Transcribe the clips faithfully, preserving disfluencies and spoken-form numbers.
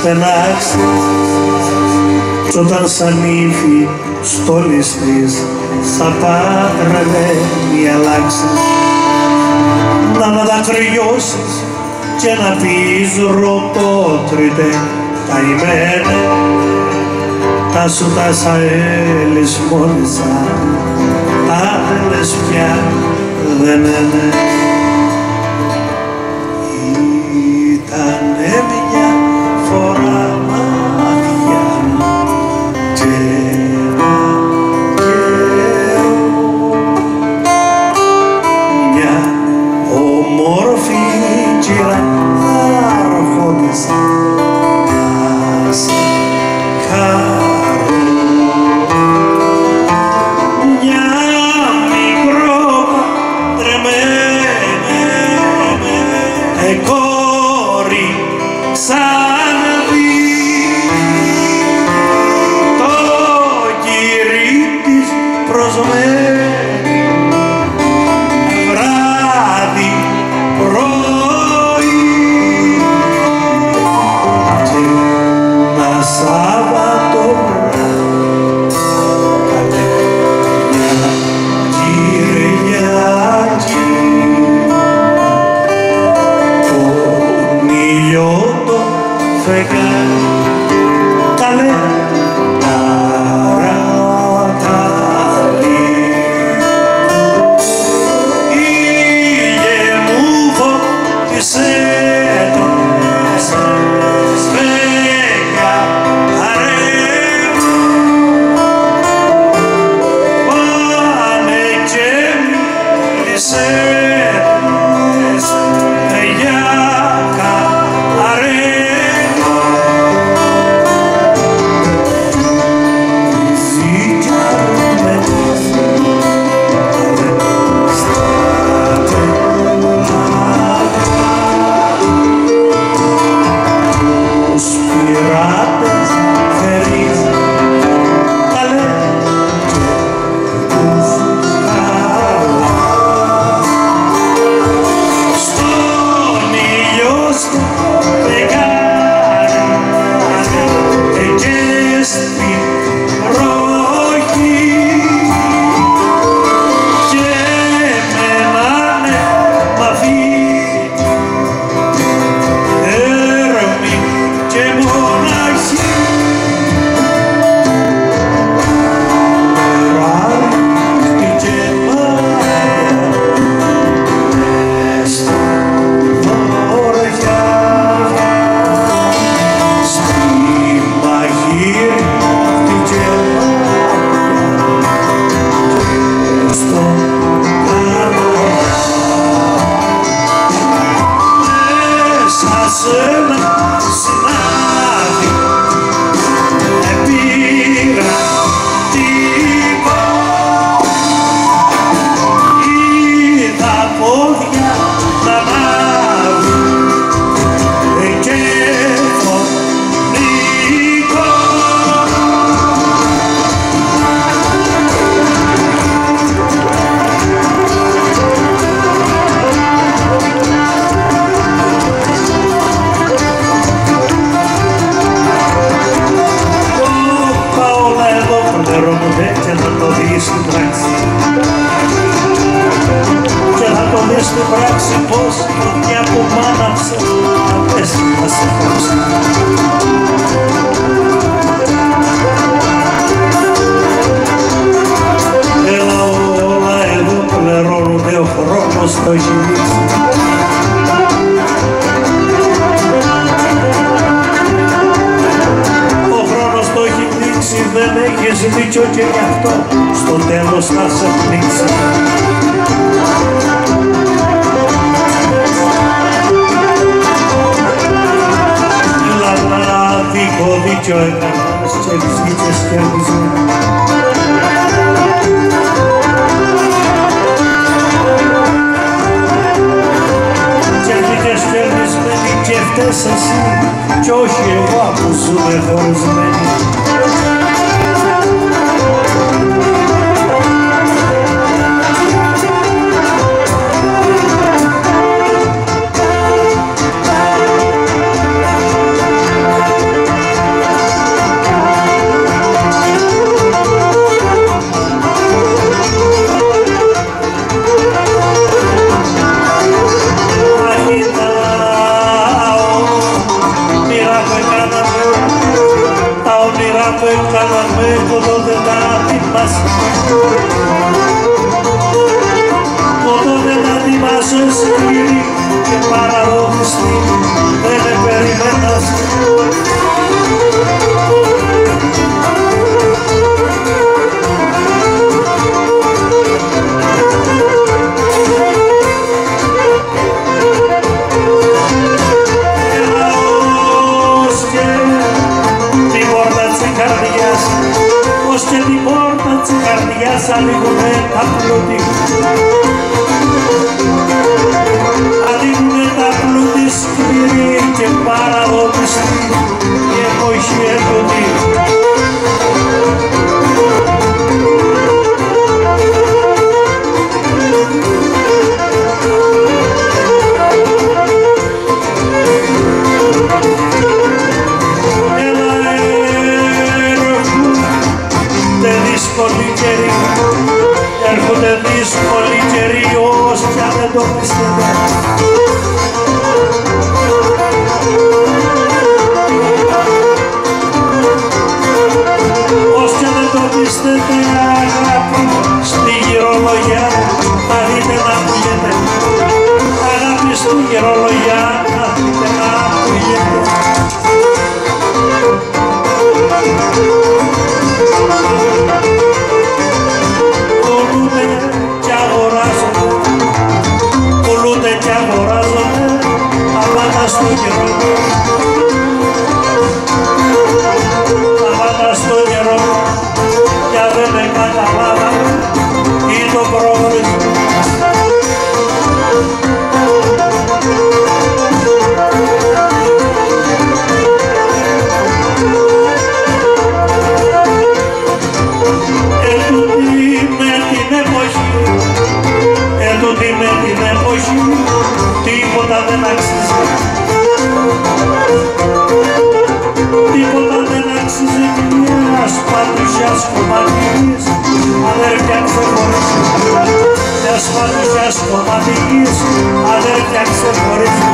πενάξει κι όταν σαν ύφη στόλης της θα πάτρελε μη αλλάξει να αναδακρυώσεις και να πεις ρωτότριτε καημένε τα σου τα σαέλης μόνισα άδελες πια δεν είναι. Ήτανε μια φορά μάτια και ένα καιρό μια ομόρφη κυρά αρχόντισα να σε χαρώ μια μικρό τρεμένε κόρη ξαναδεί το κυρί της προσμένει βράδυ πρωί και ένα Σάββατο καλέ μια Κυριακή τον ήλιο το φεγγάρι καλέ παρακαλεί. Ήλιε μου φώτισε τον φεγγάρι πάνε και μίλησε για καρέ πειρατές φέρεις καλέ τους καλά στον ήλιο στο φεγγάρι και στην βροχή και μένανε μαφή έρμη και μοναχή περάρι και μάτια μες στα βοριά στη μαγείρη και μάτια στο καρδιά μέσα σε ένα συνάδει επίγρα τύπο είδα πόδια να ανάβει και φωνικό όλα εδώ πληρώνονται και θα το δεις στην πράξη και θα το δεις στην πράξη πως μια που μ' άναψε να πες να σε κόψει. Έλα όλα εδώ πληρώνονται, ο χρόνος το έχει δείξει. Ο χρόνος το έχει δείξει, δεν έχεις δίκιο και γι' αυτό στο τέλος θα σε πνίξει. Έλα να δίκο δίκιο έκανας και βγήκες κερδισμένο. Και βγήκες κερδισμένη και φταίς εσύ κι όχι εγώ που ζούμε χωρισμένοι. κάναμε ποτό δεν τα θυμάσαι. Ποτό δεν τα θυμάσαι σκληρή και παραδόχιστη, δεν με περιμένας. Ως και την πόρτα της καρδιάς ανοίγουνε τα πλούτη. Ανοίγουνε τα πλούτη σκληρή και παραδότιστη και εποχή έντονη. Έρχονται δύσκολοι καιροί ως κι αν δεν το πιστεύω. Ως κι αν δεν το πιστεύετε αγάπη στη γυρολογιά να δείτε να πουλιέται. Αγάπη στη γυρολογιά να δείτε να πουλιέται. Πουλούνται κι αγοράζονται απάτα στο καιρό. Απάτα στο καιρό κι αν δεν με καταλάβανε ή το πρόβλημα. Ετούτη με την εποχή τίποτα δεν αξίζει. Τίποτα δεν αξίζει μιας πατουσιάς κομματικής, αδέρφια ξεχωρίζει. Μιας πατουσιάς κομματικής, αδέρφια ξεχωρίζει.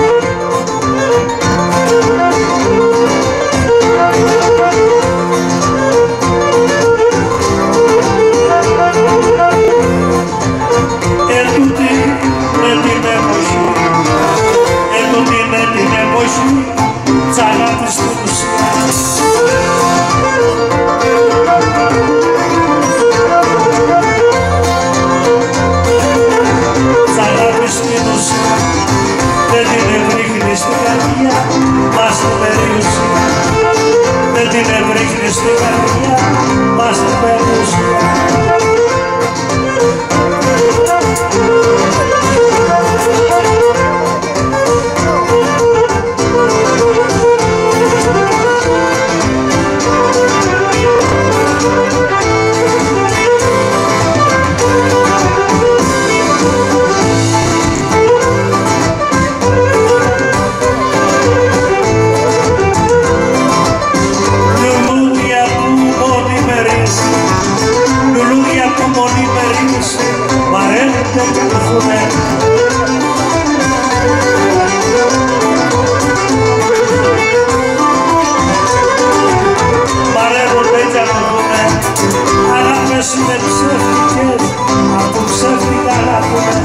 Ετούτη με την εποχή, ετούτη με την εποχή, τ' αγάπη στην ουσία. Τ' αγάπη στην ουσία, δεν την ευρίχνει στην καρδιά, μας την περιουσία. Δεν την ευρίχνει στην καρδιά, μας την περιουσία. Είναι ψεύτικες, από ψεύτικα αγαπούμε.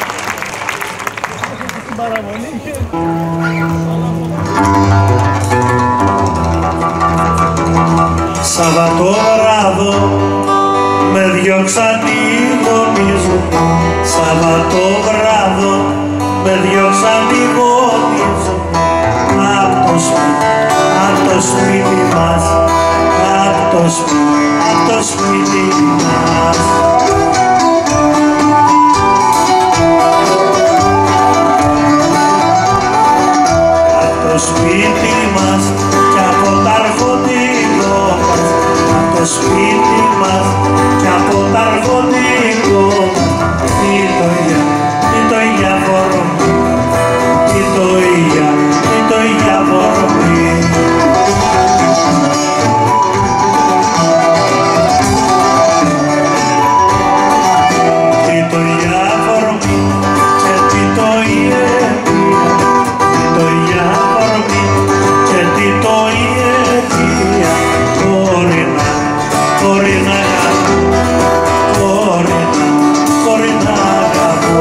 Παραμονή. Σαββατόβραδο με διώξαν οι γονείς μου, Σαββατόβραδο με διώξαν οι γονείς μου, απ' το σπίτι, απ' το σπίτι μας, απ' το σπίτι, απ' το σπίτι μας. Απ' το σπίτι μας κι από τα αρχοντικό μας, απ' το σπίτι μας κι από τα αρχοντικό μας, τι το για, τι το για φορμή, τι το για, τι το για φορμή. Τι το για φορμή και τι το για, τι το για φορμή και τι το για, μπορεί να, μπορεί να αγαπώ, μπορεί να, μπορεί να αγαπώ.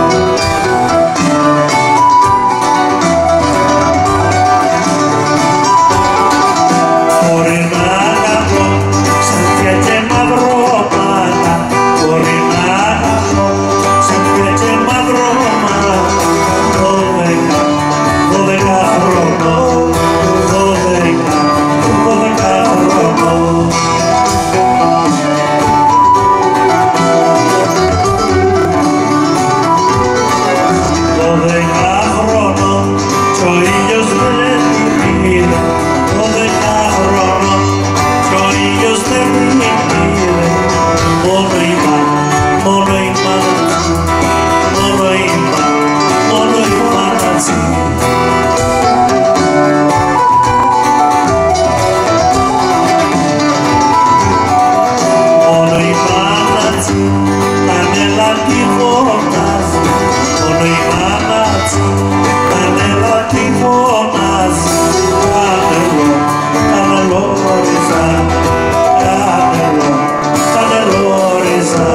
Μπορεί να αγαπώ σαντιά και μαυρόματα, μπορεί να αγαπώ σαντιά και μαυρόματα, δώδεκα, δώδεκα χρονών, δώδεκα, δώδεκα χρονών. Δώδεκα χρονών κι ο ήλιος δεν την πήρε, δώδεκα χρονών κι ο ήλιος δεν την πήρε, μόνο η μάνα, μόνο η μάνα, μόνο η μάνα, μόνο η μάνα τσι. Μόνο η μάνα τσι, κανέλα τη φωνάζει, μόνο η μάνα τσι, κανέλα τη φωνάζει, κανελό, κανελόριζα, κανελό, κανελόριζα.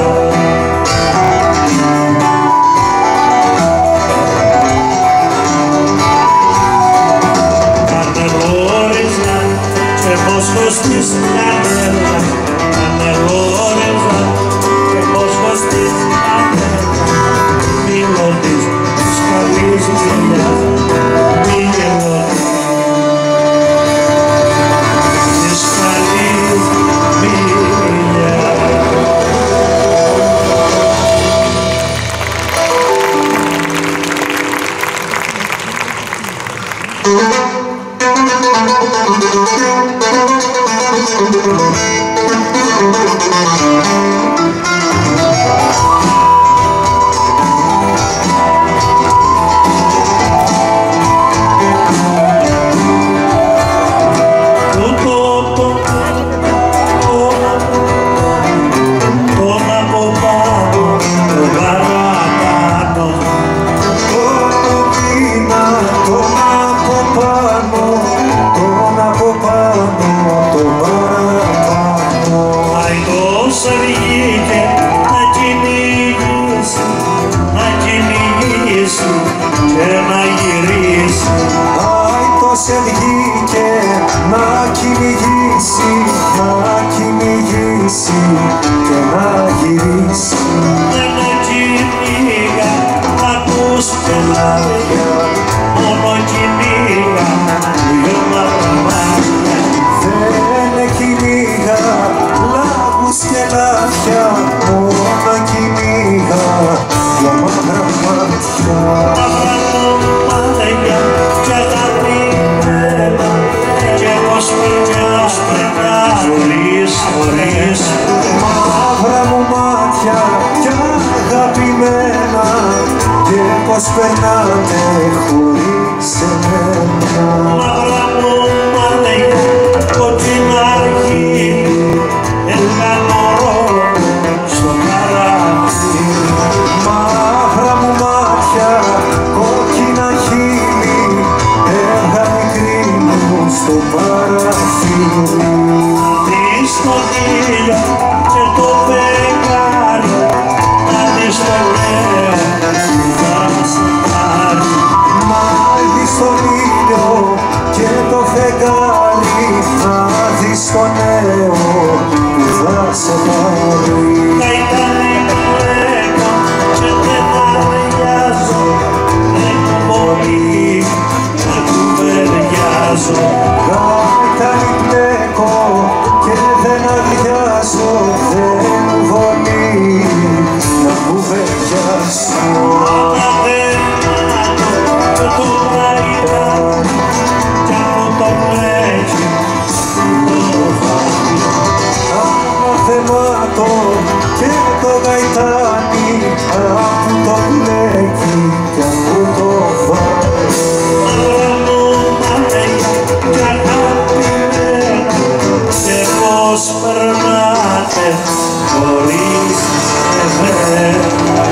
Κανελόριζα και μόσχος της κανέλα, κανελόριζα και μόσχος της κανέλα, μήλο της σκαλής γελιάς, μήλο της σκαλής γελιάς. Τον από πάνω, τον παραπάνω, Τον από πάνω, τον από πάνω, τον παραπάνω. αητός βγήκε να κυνηγήσει, να κυνηγήσει και να γυρίσει. Άιτος βγήκε να κυνηγήσει, να κυνηγήσει και να γυρίσει. Δεν κυνήγα να ακούς πελάρια, μόνο κυνήγα δυο μαυρομάτια. Δεν κυνήγα λάγους και λάθια, μόνο κυνήγα δυο μαύρα μάτια. Μαύρα κομμάτια κι αγαπημένα, και πως περνά χωρίς, χωρίς. Μαύρα μου μάτια κι αγαπημένα, και πως περνάτε χωρίς εμένα. Μαύρα μου και το γαϊτάνι αφού το μπλέκει κι αφού το φάει. Κι αγαπημένα και πως περνάτε χωρίς εμένα.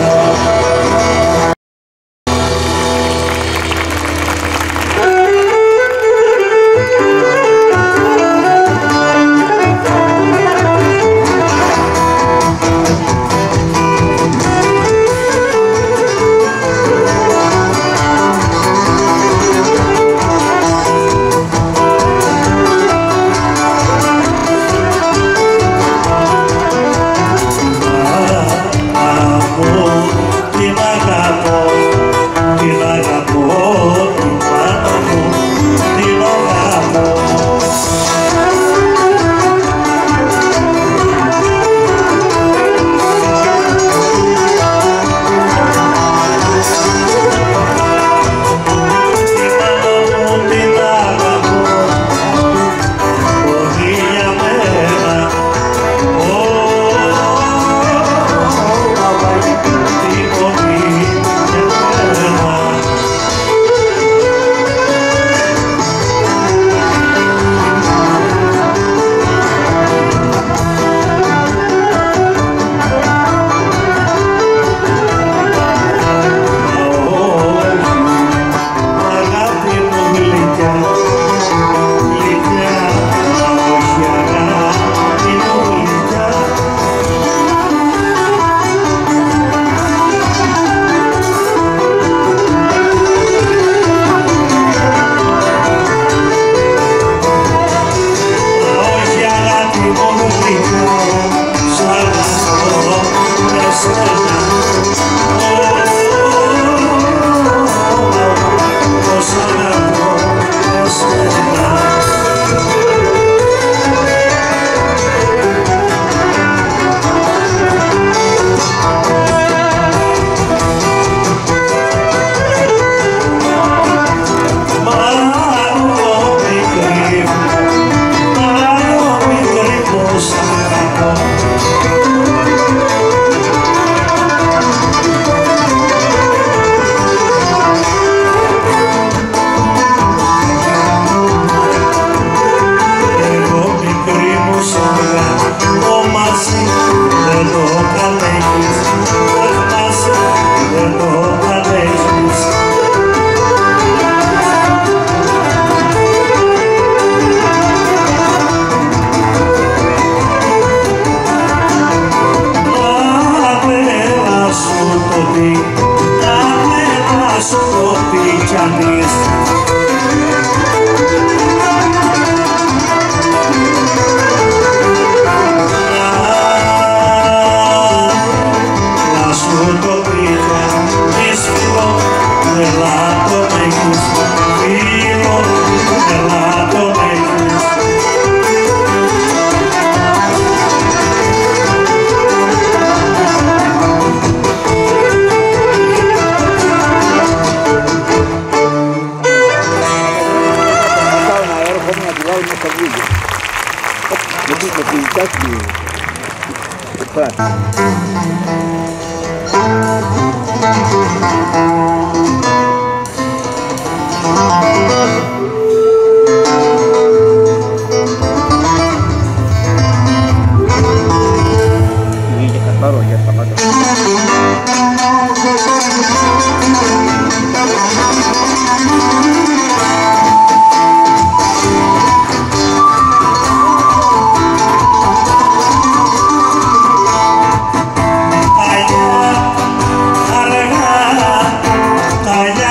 Καλλιά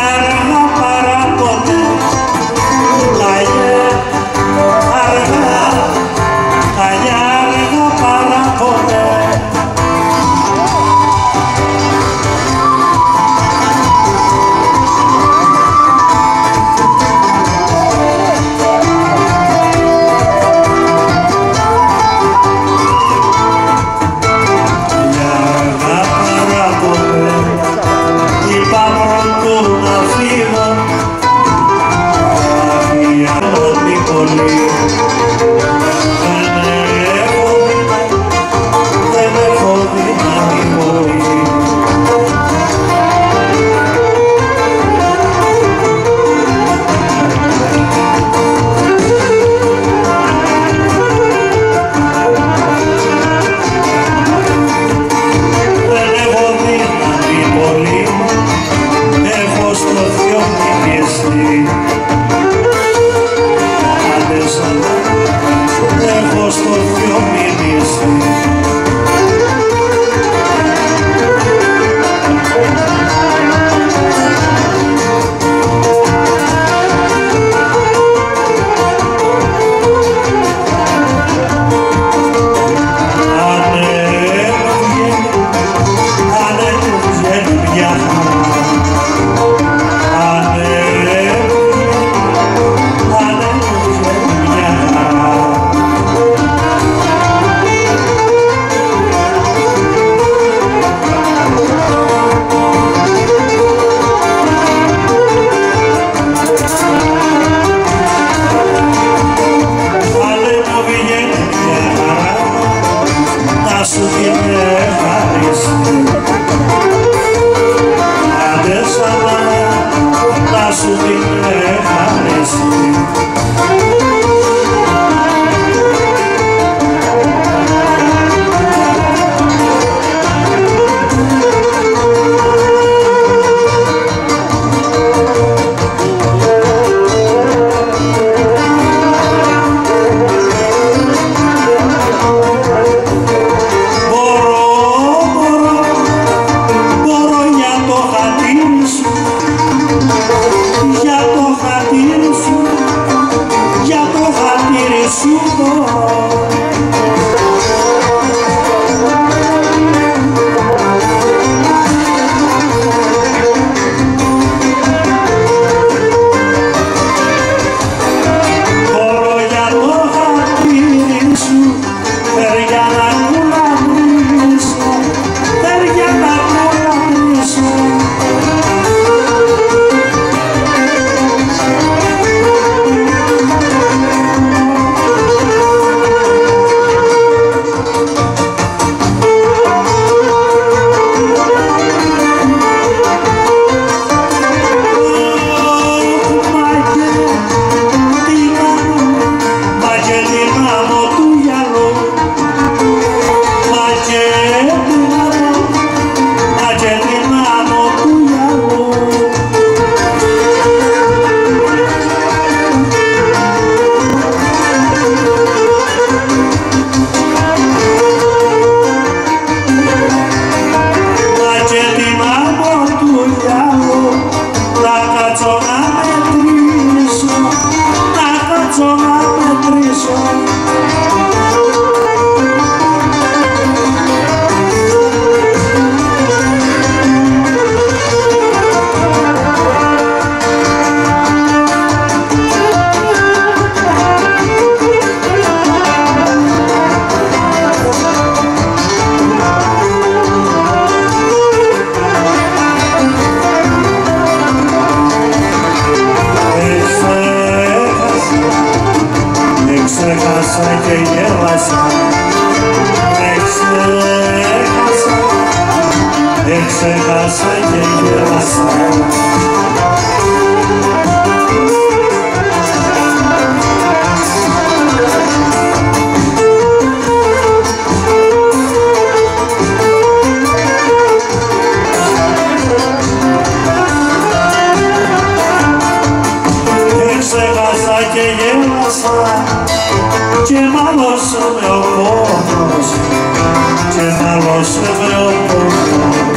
μυρίσει. Άντε σαν έχω στο δυο μυρίσει. Ξέχασα και γέλασα. Ξέχασα και γέλασα και μάλωσε με ο πόνος, και μάλωσε με ο πόνος.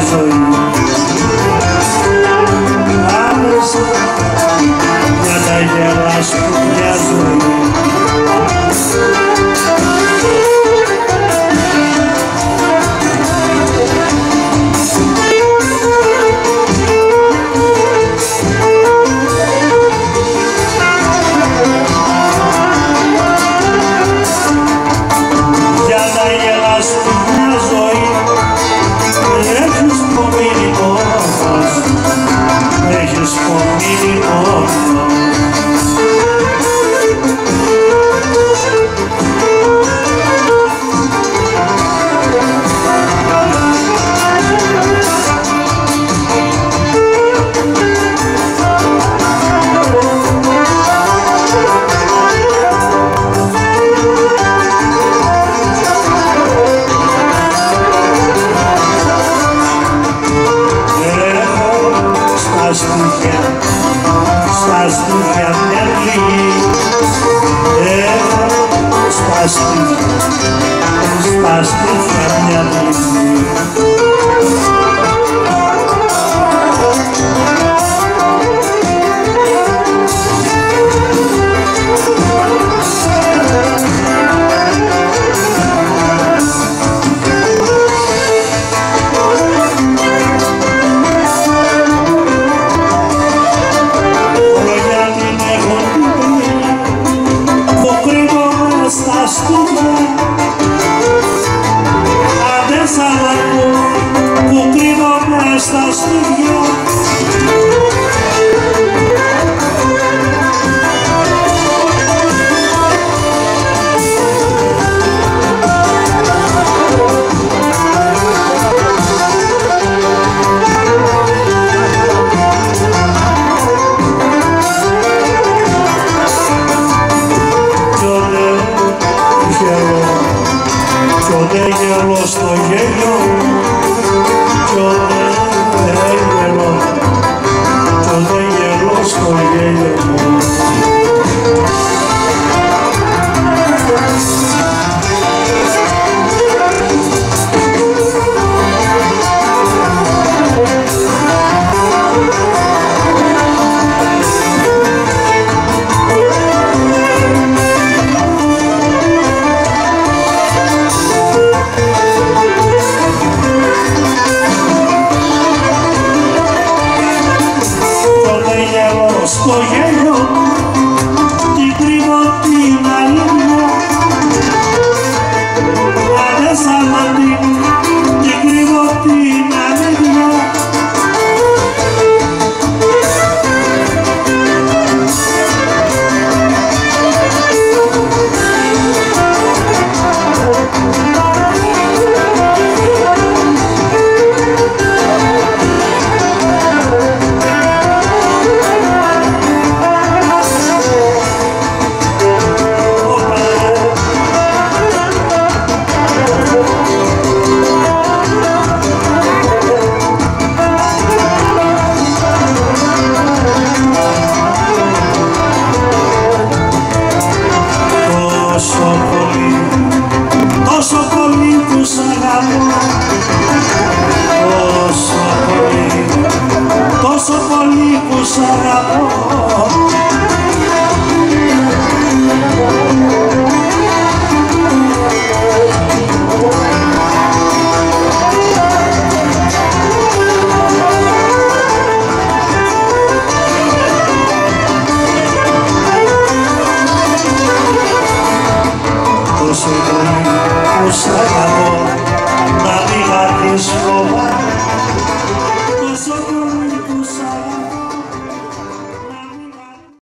Για τα μας πήρθα μια πληγή. Που κρύβομαι στα στήθια κι ότε γελώ στο γέλιο, κι ότε γελώ, κι ότε γελώ στο γέλιο. Στο γέλιο την κρύβω την αλήθεια, αδέσαλατη την κρύβω την αλήθεια. Τόσο πολύ που σ' αγαπώ, τόσο πολύ, τόσο πολύ που σ' αγαπώ.